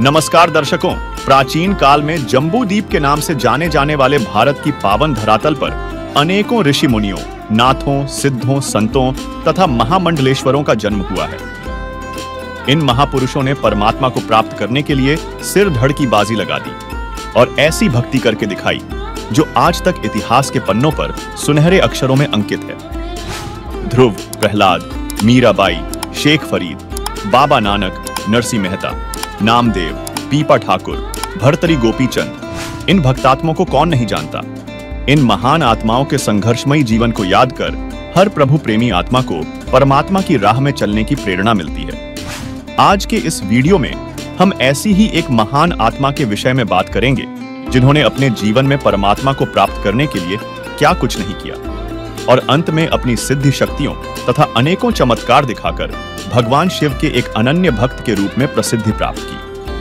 नमस्कार दर्शकों, प्राचीन काल में जम्बू द्वीप के नाम से जाने जाने वाले भारत की पावन धरातल पर अनेकों ऋषि मुनियों, नाथों, सिद्धों, संतों तथा महामंडलेश्वरों का जन्म हुआ है। इन महापुरुषों ने परमात्मा को प्राप्त करने के लिए सिर धड़ की बाजी लगा दी और ऐसी भक्ति करके दिखाई जो आज तक इतिहास के पन्नों पर सुनहरे अक्षरों में अंकित है। ध्रुव, प्रहलाद, मीराबाई, शेख फरीद, बाबा नानक, नरसी मेहता, नामदेव, पीपा ठाकुर, भर्तरी गोपीचंद, इन भक्तात्मों को कौन नहीं जानता। इन महान आत्माओं के संघर्षमयी जीवन को याद कर हर प्रभु प्रेमी आत्मा को परमात्मा की राह में चलने की प्रेरणा मिलती है। आज के इस वीडियो में हम ऐसी ही एक महान आत्मा के विषय में बात करेंगे जिन्होंने अपने जीवन में परमात्मा को प्राप्त करने के लिए क्या कुछ नहीं किया और अंत में अपनी सिद्धि शक्तियों तथा अनेकों चमत्कार दिखाकर भगवान शिव के एक अनन्य भक्त के रूप में प्रसिद्धि प्राप्त की।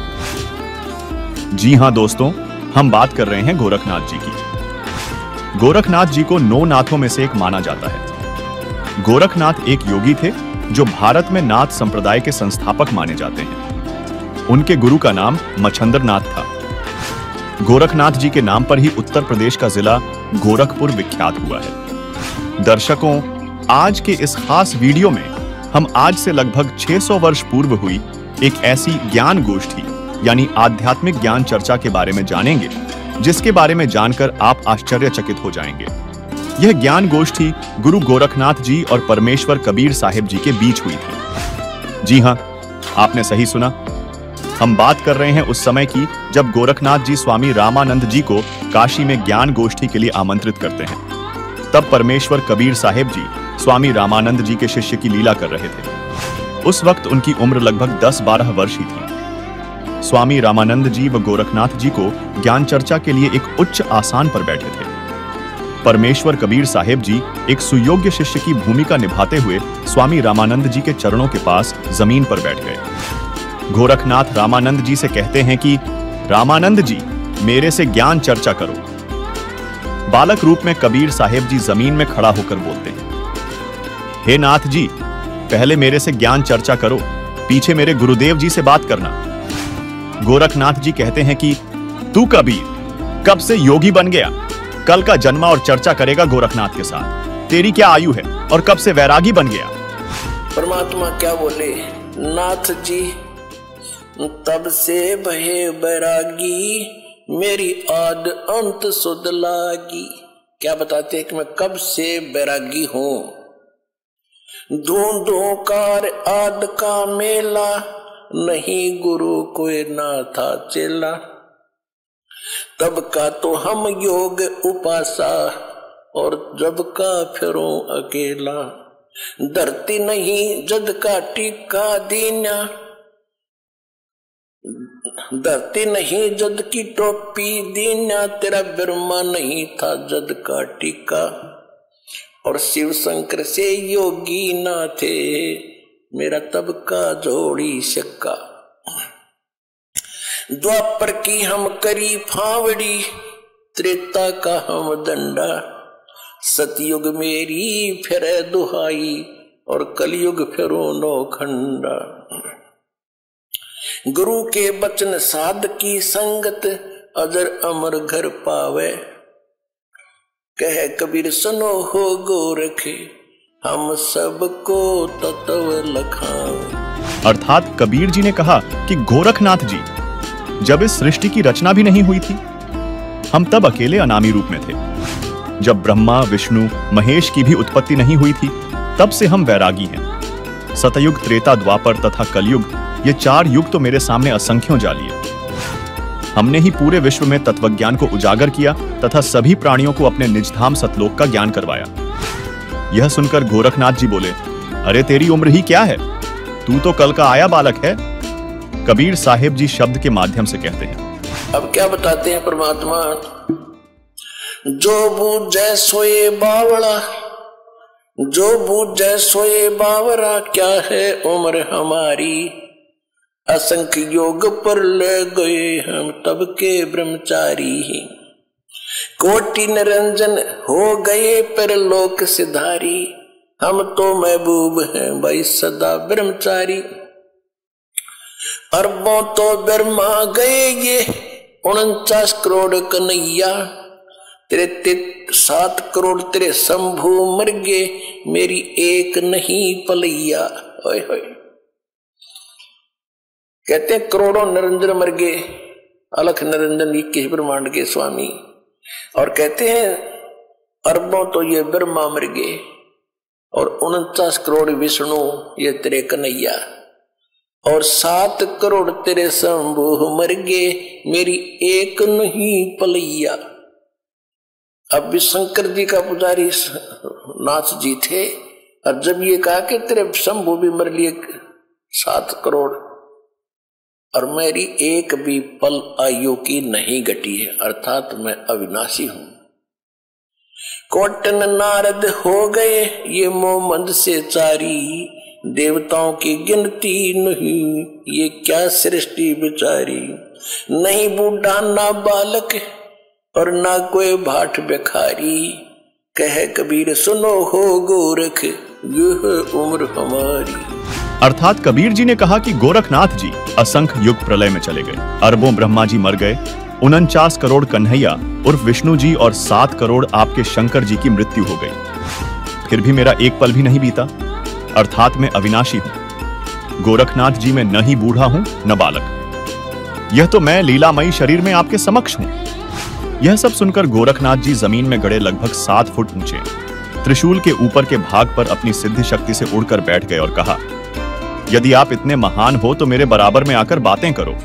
जी हां दोस्तों, हम बात कर रहे हैं गोरखनाथ जी की। गोरखनाथ जी को 9 नाथों में से एक माना जाता है। गोरखनाथ एक योगी थे जो भारत में नाथ संप्रदाय के संस्थापक माने जाते हैं। उनके गुरु का नाम मच्छंद्रनाथ था। गोरखनाथ जी के नाम पर ही उत्तर प्रदेश का जिला गोरखपुर विख्यात हुआ है। दर्शकों, आज के इस खास वीडियो में हम आज से लगभग 600 वर्ष पूर्व हुई एक ऐसी ज्ञान गोष्ठी यानी आध्यात्मिक ज्ञान चर्चा के बारे में जानेंगे जिसके बारे में जानकर आप आश्चर्यचकित हो जाएंगे। यह ज्ञान गोष्ठी गुरु गोरखनाथ जी और परमेश्वर कबीर साहिब जी के बीच हुई थी। जी हां, आपने सही सुना। हम बात कर रहे हैं उस समय की जब गोरखनाथ जी स्वामी रामानंद जी को काशी में ज्ञान गोष्ठी के लिए आमंत्रित करते हैं। तब परमेश्वर कबीर साहिब जी स्वामी रामानंद जी के शिष्य की लीला कर रहे थे। उस वक्त उनकी उम्र लगभग 10-12 वर्ष ही थी। स्वामी रामानंद जी व गोरखनाथ जी को ज्ञान चर्चा के लिए एक उच्च आसन पर बैठे थे। परमेश्वर कबीर साहिब जी एक सुयोग्य शिष्य की भूमिका निभाते हुए स्वामी रामानंद जी के चरणों के पास जमीन पर बैठ गए। गोरखनाथ रामानंद जी से कहते हैं कि रामानंद जी, मेरे से ज्ञान चर्चा करो। बालक रूप में कबीर साहिब जी जमीन में खड़ा होकर बोलते हैं, हे नाथ जी, पहले मेरे से ज्ञान चर्चा करो, पीछे मेरे गुरुदेव जी से बात करना। गोरखनाथ जी कहते हैं कि तू कबीर कब से योगी बन गया? कल का जन्मा और चर्चा करेगा गोरखनाथ के साथ। तेरी क्या आयु है और कब से वैरागी बन गया? परमात्मा क्या बोले, नाथ जी तब से भये बैरागी, मेरी आद अंत सुध लागी। क्या बताते हैं कि मैं कब से बैरागी हूं। ढूंढूं कार आद का मेला, नहीं गुरु कोई ना था चेला। तब का तो हम योग उपासा, और जब का फिरूं अकेला। धरती नहीं जद का टीका दीना, धरती नहीं जद की टोपी दीना। तेरा बिरमा नहीं था जद का टीका, और शिव शंकर से योगी ना थे, मेरा तब का जोड़ी शक्का। द्वापर की हम करी फावड़ी, त्रेता का हम दंडा। सतयुग मेरी फिर दुहाई, और कलयुग फिरो नौखंडा। गुरु के बचन साध की संगत, अजर अमर घर पावे। कह कबीर सुनो हो गोरखे, हम सबको तत्व लखावे। अर्थात कबीर जी ने कहा कि गोरखनाथ जी, जब इस सृष्टि की रचना भी नहीं हुई थी, हम तब अकेले अनामी रूप में थे। जब ब्रह्मा, विष्णु, महेश की भी उत्पत्ति नहीं हुई थी, तब से हम वैरागी हैं। सतयुग, त्रेता, द्वापर तथा कलयुग, ये 4 युग तो मेरे सामने असंख्यों जा लिए। हमने ही पूरे विश्व में तत्वज्ञान को उजागर किया तथा सभी प्राणियों को अपने निजधाम सतलोक का ज्ञान करवाया। यह सुनकर गोरखनाथ जी बोले, अरे तेरी उम्र ही क्या है, तू तो कल का आया बालक है। कबीर साहिब जी शब्द के माध्यम से कहते हैं। अब क्या बताते हैं परमात्मा, जो बूझे सोए बावड़ा, जो बूझे सोए बावरा। क्या है उम्र हमारी, असंख्य योग पर ले गए हम तब के ब्रह्मचारी। कोटि निरंजन हो गए पर लोक सिधारी, हम तो महबूब हैं भाई सदा ब्रह्मचारी। अरबों तो ब्रह्मा गए ये 49 करोड़ कन्हैया, तेरे 7 करोड़ तेरे शंभू मर गए, मेरी एक नहीं पलैया। ओए होए, कहते हैं करोड़ों निरंजन मर गए, अलख निरंजन 21 ब्रह्मांड के स्वामी, और कहते हैं अरबों तो ये ब्रह्मा मर गए और 49 करोड़ विष्णु ये तेरे कन्हैया, और 7 करोड़ तेरे शंभू मर गए, मेरी एक नहीं पलैया। अब भी शंकर जी का पुजारी नाथ जी थे, और जब ये कहा कि तेरे शंभू भी मर लिए 7 करोड़ और मेरी एक भी पल आयु की नहीं घटी है, अर्थात मैं अविनाशी हूं। कोटन नारद हो गए ये मोमंद से चारी, देवताओं की गिनती नहीं ये क्या सृष्टि बिचारी। नहीं बूढ़ा ना बालक और ना कोई भाट बेखारी, कहे कबीर सुनो हो गोरख यह उम्र हमारी। अर्थात कबीर जी ने कहा कि गोरखनाथ जी असंख्य युग प्रलय में चले गए, अरबों ब्रह्मा जी मर गए, 49 करोड़ कन्हैया उर्फ विष्णु जी और 7 करोड़ आपके शंकर जी की मृत्यु हो गई, फिर भी मेरा एक पल भी नहीं बीता, अर्थात मैं अविनाशी हूं। गोरखनाथ जी में न ही बूढ़ा हूं न बालक, यह तो मैं लीलामयी शरीर में आपके समक्ष हूं। यह सब सुनकर गोरखनाथ जी जमीन में गड़े लगभग 7 फुट ऊंचे त्रिशूल के ऊपर के भाग पर अपनी सिद्ध शक्ति से उड़कर बैठ गए और कहा, यदि आप इतने महान हो तो मेरे बराबर में आकर बातें करो।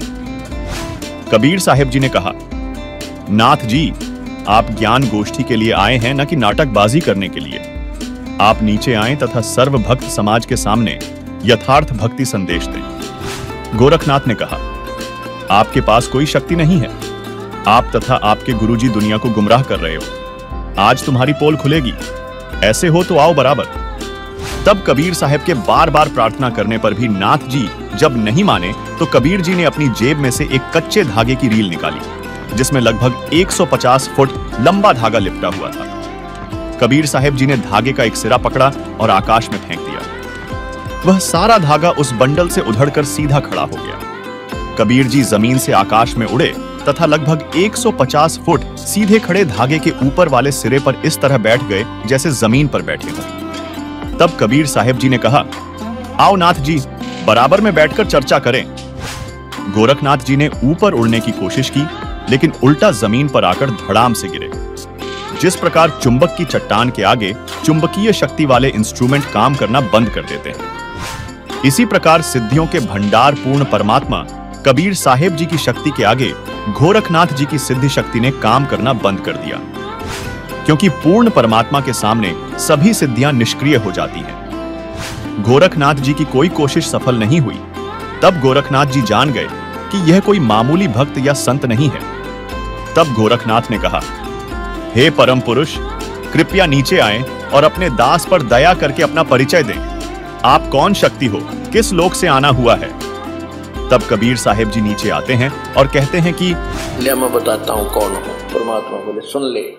कबीर साहिब जी ने कहा, नाथ जी आप ज्ञान गोष्ठी के लिए आए हैं न कि नाटकबाजी करने के लिए। आप नीचे आए तथा सर्वभक्त समाज के सामने यथार्थ भक्ति संदेश दें। गोरखनाथ ने कहा, आपके पास कोई शक्ति नहीं है, आप तथा आपके गुरुजी दुनिया को गुमराह कर रहे हो। आज तुम्हारी पोल खुलेगी, ऐसे हो तो आओ बराबर। तब कबीर साहब के बार बार प्रार्थना करने पर भी नाथ जी जब नहीं माने तो कबीर जी ने अपनी जेब में से एक कच्चे धागे की रील निकाली, जिसमें लगभग 150 फुट लंबा धागा लिपटा हुआ था। कबीर साहब जी ने धागे का एक सिरा पकड़ा और आकाश में फेंक दिया। वह सारा धागा उस बंडल से उधड़कर सीधा खड़ा हो गया। कबीर जी जमीन से आकाश में उड़े तथा लगभग 150 फुट सीधे खड़े धागे के ऊपर वाले सिरे पर इस तरह बैठ गए जैसे जमीन पर बैठे हों। तब कबीर साहब जी ने कहा, आओ नाथ जी बराबर में बैठकर चर्चा करें। गोरखनाथ जी ने ऊपर उड़ने की कोशिश की, लेकिन उल्टा जमीन पर आकर धड़ाम से गिरे। जिस प्रकार चुंबक की चट्टान के आगे चुंबकीय शक्ति वाले इंस्ट्रूमेंट काम करना बंद कर देते हैं, इसी प्रकार सिद्धियों के भंडार पूर्ण परमात्मा कबीर साहेब जी की शक्ति के आगे गोरखनाथ जी की सिद्धि शक्ति ने काम करना बंद कर दिया, क्योंकि पूर्ण परमात्मा के सामने सभी सिद्धियां निष्क्रिय हो जाती हैं। गोरखनाथ जी की कोई कोशिश सफल नहीं हुई। तब गोरखनाथ जी जान गए कि यह कोई मामूली भक्त या संत नहीं है। तब गोरखनाथ ने कहा, हे परम पुरुष, कृपया नीचे आएं और अपने दास पर दया करके अपना परिचय दें। आप कौन शक्ति हो, किस लोक से आना हुआ है? तब कबीर साहेब जी नीचे आते हैं और कहते हैं कि ले मैं बताता हूं कौन हूं। परमात्मा बोले, सुन ले।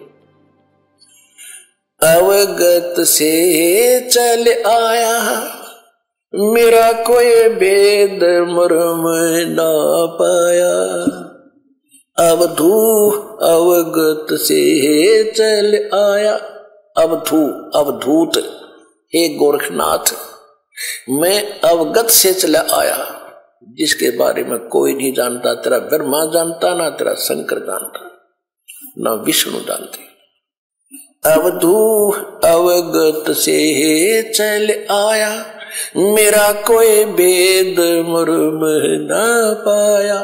अवगत से चल आया मेरा कोई भेद मर्म ना पाया। अवधू अवगत से चल आया। अवधू अवधूत, हे गोरखनाथ, मैं अवगत से चला आया, जिसके बारे में कोई नहीं जानता। तेरा ब्रह्मा जानता, ना तेरा शंकर जानता, ना विष्णु जानते। अवधू अवगत से चल आया मेरा कोई भेद मर्म ना पाया।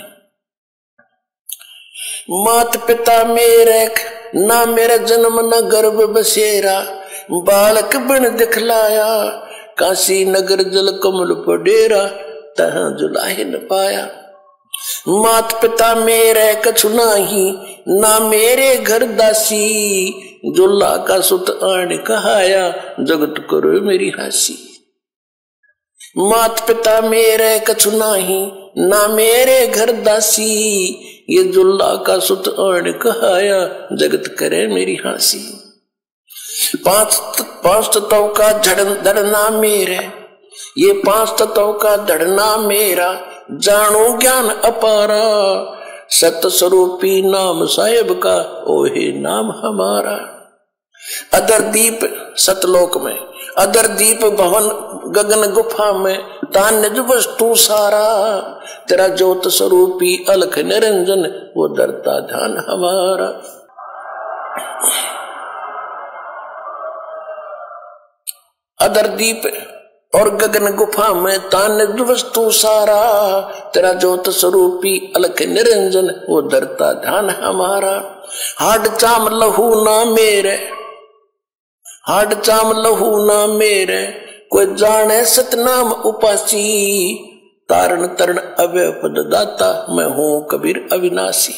मात पिता मेरे ना मेरा जन्म न गर्भ बसेरा। बालक बन दिखलाया काशी नगर जल कमल पडेरा। तहाँ जुलाहे न पाया। मात पिता मेरे कछु नाही ना मेरे घर दासी। जुल्ला का सुत आण कहाया जगत करो मेरी हासी। मात पिता मेरे कछु नाही ना मेरे घर दासी। ये जुल्ला का सुत आण कहाया जगत करे मेरी हासी। पांच तत्व का धड़ना मेरे ये 5 तत्वों का दृढ़ना मेरा, जानो ज्ञान अपारा। सत स्वरूपी नाम साहेब का, ओहे नाम हमारा। अदर दीप सतलोक में, अदर दीप भवन गगन गुफा में, तान्य वस्तु सारा। तेरा ज्योत स्वरूपी अलख निरंजन, वो डरता ध्यान हमारा। अदर दीप और गगन गुफा में, तान्य वस्तु सारा। तेरा ज्योत स्वरूपी अलख निरंजन, वो डरता ध्यान हमारा। हाड चाम लहू ना मेरे, हाड चाम लहू ना मेरे, कोई जाने सतनाम उपासी। तारण तरण अवय पद दाता, मैं हूं कबीर अविनाशी।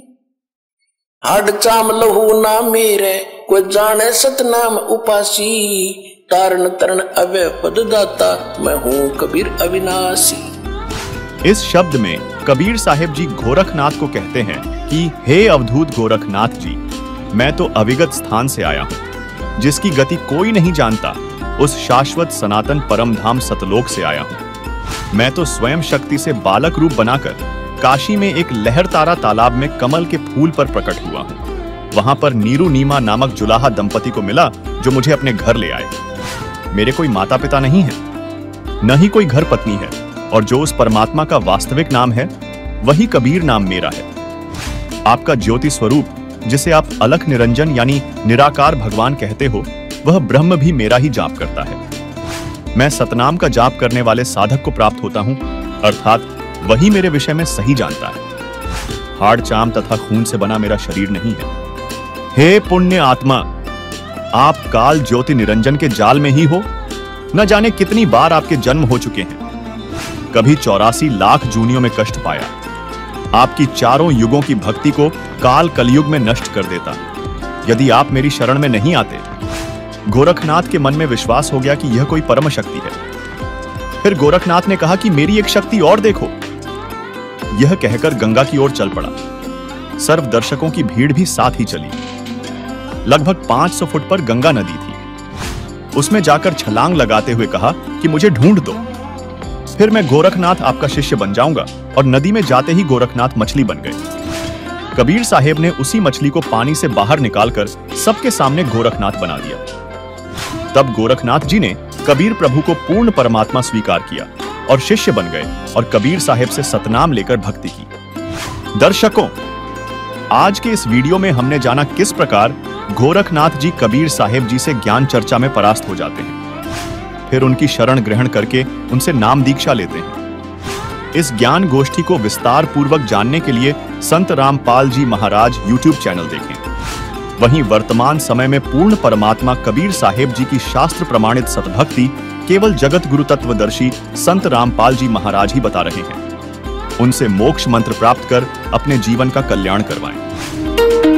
हाड चाम लहू ना मेरे, कोई जाने सतनाम उपासी। तारण तरण अवय पद दाता, मैं हूं कबीर अविनाशी। इस शब्द में कबीर साहिब जी गोरखनाथ को कहते हैं कि हे अवधूत गोरखनाथ जी, मैं तो अविगत स्थान से आया हूं, जिसकी गति कोई नहीं जानता। उस शाश्वत सनातन परम धाम सतलोक से आया हूं। मैं तो स्वयं शक्ति से बालक रूप बनाकर काशी में एक लहर तारा तालाब में कमल के फूल पर प्रकट हुआ हूं। वहां पर नीरू नीमा नामक जुलाहा दंपति को मिला, जो मुझे अपने घर ले आए। मेरे कोई माता पिता नहीं है, न ही कोई घर पत्नी है, और जो उस परमात्मा का वास्तविक नाम है, वही कबीर नाम मेरा है। आपका ज्योति स्वरूप, जिसे आप अलख निरंजन यानी निराकार भगवान कहते हो, वह ब्रह्म भी मेरा ही जाप करता है। मैं सतनाम का जाप करने वाले साधक को प्राप्त होता हूं, अर्थात वही मेरे विषय में सही जानता है। हाड़ चाम तथा खून से बना मेरा शरीर नहीं है। हे पुण्य आत्मा, आप काल ज्योति निरंजन के जाल में ही हो। न जाने कितनी बार आपके जन्म हो चुके हैं। कभी 84 लाख जूनियों में कष्ट पाया। आपकी चारों युगों की भक्ति को काल कलयुग में नष्ट कर देता, यदि आप मेरी शरण में नहीं आते। गोरखनाथ के मन में विश्वास हो गया कि यह कोई परम शक्ति है। फिर गोरखनाथ ने कहा कि मेरी एक शक्ति और देखो। यह कहकर गंगा की ओर चल पड़ा। सर्व दर्शकों की भीड़ भी साथ ही चली। लगभग 500 फुट पर गंगा नदी थी। उसमें जाकर छलांग लगाते हुए कहा कि मुझे ढूंढ दो, फिर मैं गोरखनाथ आपका शिष्य बन जाऊंगा। और नदी में जाते ही गोरखनाथ मछली बन गए। कबीर साहेब ने उसी मछली को पानी से बाहर निकालकर सबके सामने गोरखनाथ बना दिया। तब गोरखनाथ जी ने कबीर प्रभु को पूर्ण परमात्मा स्वीकार किया और शिष्य बन गए और कबीर साहेब से सतनाम लेकर भक्ति की। दर्शकों, आज के इस वीडियो में हमने जाना किस प्रकार गोरखनाथ जी कबीर साहेब जी से ज्ञान चर्चा में परास्त हो जाते हैं, फिर उनकी शरण ग्रहण करके उनसे नाम दीक्षा लेते हैं। इस ज्ञान गोष्ठी को विस्तार पूर्वक जानने के लिए संत रामपाल जी महाराज YouTube चैनल देखें। वहीं वर्तमान समय में पूर्ण परमात्मा कबीर साहेब जी की शास्त्र प्रमाणित सतभक्ति केवल जगत गुरु तत्वदर्शी संत रामपाल जी महाराज ही बता रहे हैं। उनसे मोक्ष मंत्र प्राप्त कर अपने जीवन का कल्याण करवाएं।